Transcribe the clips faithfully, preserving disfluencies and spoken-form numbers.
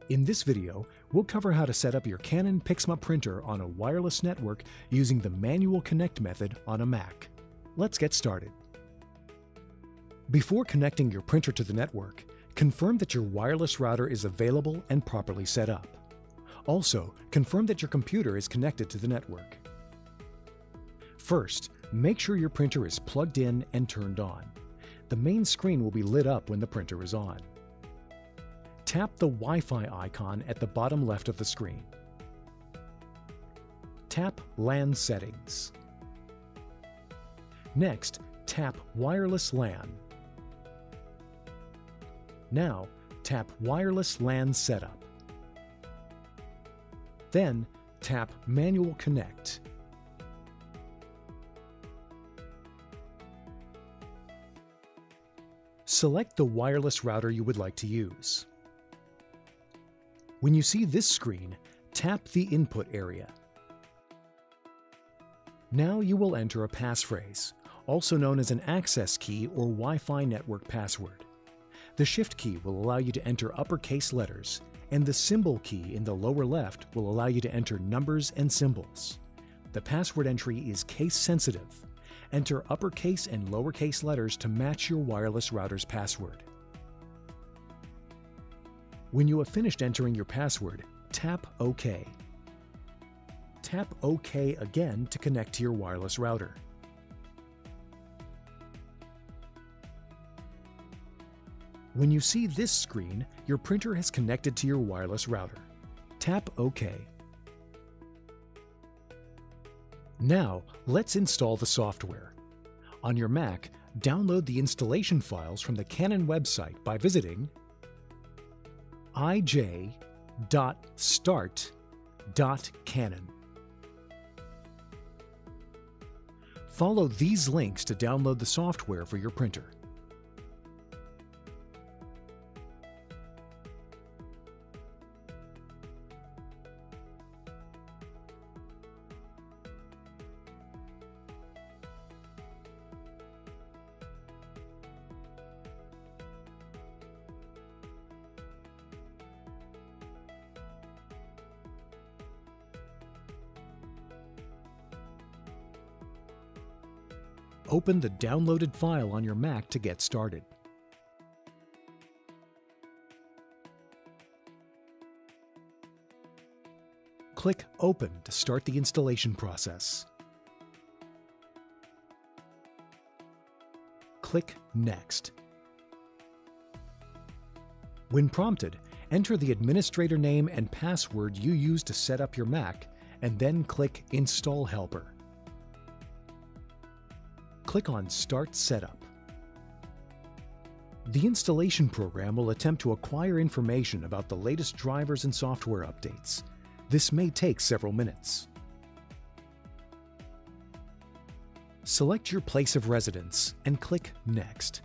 In this video, we'll cover how to set up your Canon PIXMA printer on a wireless network using the manual connect method on a Mac. Let's get started. Before connecting your printer to the network, confirm that your wireless router is available and properly set up. Also, confirm that your computer is connected to the network. First, make sure your printer is plugged in and turned on. The main screen will be lit up when the printer is on. Tap the Wi-Fi icon at the bottom left of the screen. Tap LAN Settings. Next, tap Wireless LAN. Now, tap Wireless LAN Setup. Then, tap Manual Connect. Select the wireless router you would like to use. When you see this screen, tap the input area. Now you will enter a passphrase, also known as an access key or Wi-Fi network password. The Shift key will allow you to enter uppercase letters, and the symbol key in the lower left will allow you to enter numbers and symbols. The password entry is case sensitive. Enter uppercase and lowercase letters to match your wireless router's password. When you have finished entering your password, tap OK. Tap OK again to connect to your wireless router. When you see this screen, your printer has connected to your wireless router. Tap OK. Now, let's install the software. On your Mac, download the installation files from the Canon website by visiting i j dot start dot canon. Follow these links to download the software for your printer. Open the downloaded file on your Mac to get started. Click Open to start the installation process. Click Next. When prompted, enter the administrator name and password you used to set up your Mac, and then click Install Helper. Click on Start Setup. The installation program will attempt to acquire information about the latest drivers and software updates. This may take several minutes. Select your place of residence and click Next.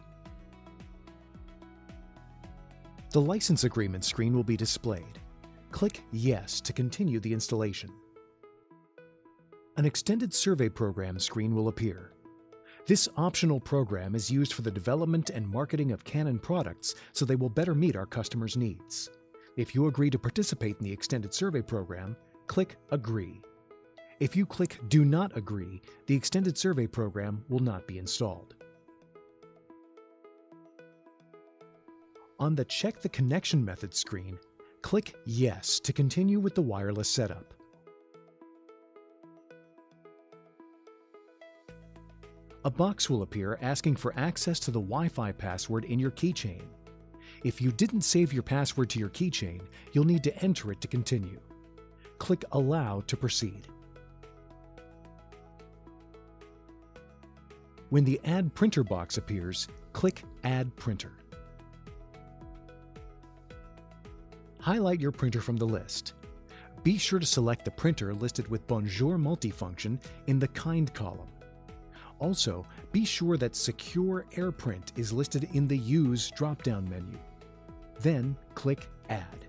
The license agreement screen will be displayed. Click Yes to continue the installation. An extended survey program screen will appear. This optional program is used for the development and marketing of Canon products so they will better meet our customers' needs. If you agree to participate in the extended survey program, click Agree. If you click Do Not Agree, the extended survey program will not be installed. On the Check the Connection Method screen, click Yes to continue with the wireless setup. A box will appear asking for access to the Wi-Fi password in your keychain. If you didn't save your password to your keychain, you'll need to enter it to continue. Click Allow to proceed. When the Add Printer box appears, click Add Printer. Highlight your printer from the list. Be sure to select the printer listed with Bonjour multifunction in the Kind column. Also, be sure that Secure AirPrint is listed in the Use drop-down menu. Then click Add.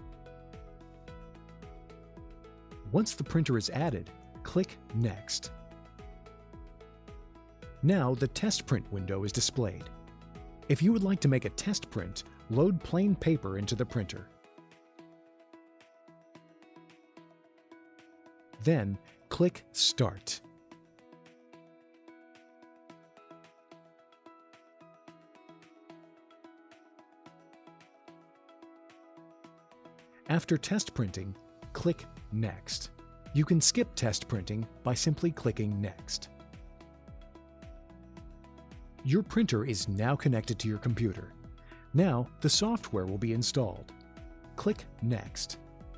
Once the printer is added, click Next. Now the test print window is displayed. If you would like to make a test print, load plain paper into the printer. Then, click Start. After test printing, click Next. You can skip test printing by simply clicking Next. Your printer is now connected to your computer. Now, the software will be installed. Click Next.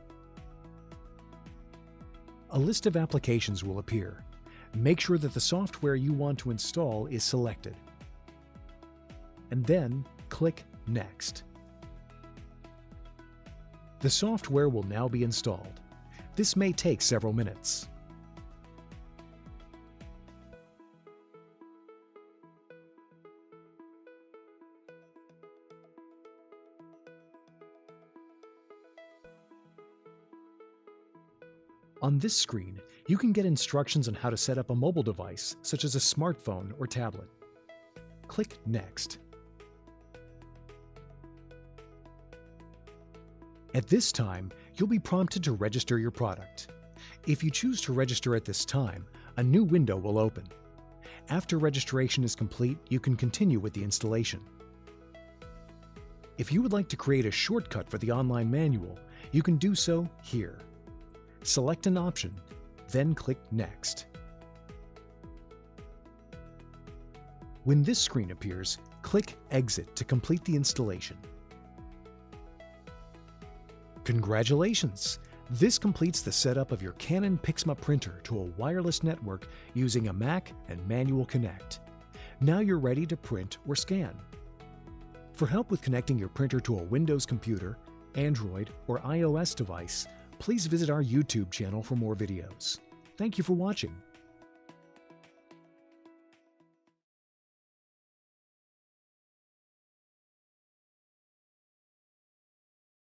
A list of applications will appear. Make sure that the software you want to install is selected. And then click Next. The software will now be installed. This may take several minutes. On this screen, you can get instructions on how to set up a mobile device, such as a smartphone or tablet. Click Next. At this time, you'll be prompted to register your product. If you choose to register at this time, a new window will open. After registration is complete, you can continue with the installation. If you would like to create a shortcut for the online manual, you can do so here. Select an option, then click Next. When this screen appears, click Exit to complete the installation. Congratulations! This completes the setup of your Canon PIXMA printer to a wireless network using a Mac and Manual Connect. Now you're ready to print or scan. For help with connecting your printer to a Windows computer, Android, or iOS device, please visit our YouTube channel for more videos. Thank you for watching.